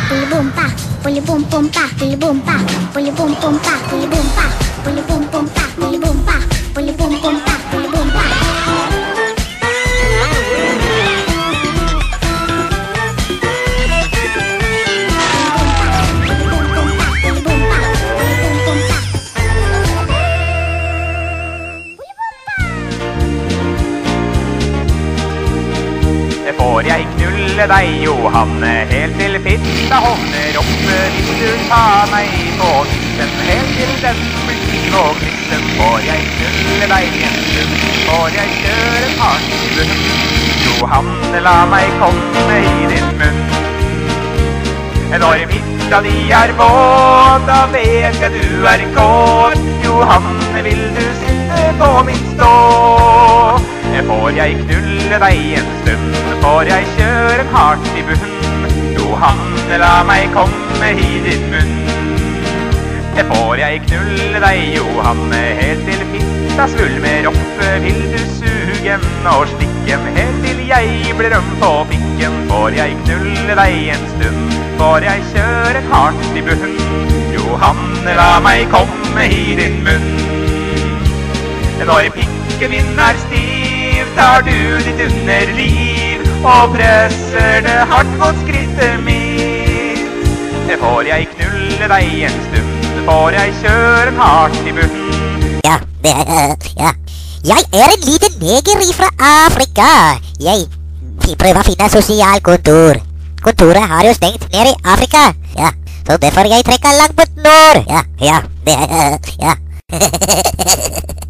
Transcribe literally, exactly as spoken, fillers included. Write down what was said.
bully boom pa, bully boom boom pa, bully boom pa, bully boom boom pa, bully boom pa, bully boom boom pa, bully boom pa, bully boom boom pa, bully boom pa. Får jeg knulle deg, Johanne, helt til fitta hovner opp? Hvis du tar meg på tissen, helt til den blir stiv og glissen. Får jeg knulle deg en stund, får jeg kjøre hardt i bunn? Johanne, la meg komme i din munn. Når fitta di er våt, da vet jeg du er kåt. Johanne, vil du sitte på min stå? Får jeg knulle deg en stund, får jeg kjøre hardt i bunn? Johanne, la meg komme i din munn. Får jeg knulle deg, Johanne, helt til fitta svulmer opp? Vil du sugen og slikken, helt til jeg blir øm på pikken? Får jeg knulle deg en stund, får jeg kjøre hardt i bunn? Johanne, la meg komme i din munn. Når pikken min er stiv, tar du ditt underliv og presser det hardt mot skrittet mitt. Får jeg knulle deg en stund, får jeg kjøre hardt i bunn? Ja, det er, ja. Jeg er en liten neger fra Afrika. Jeg prøver å finne sosialkontor. Kontoret har jo stengt ned i Afrika. Ja, så derfor jeg trekker langt mot nord. Ja, ja, det er, ja.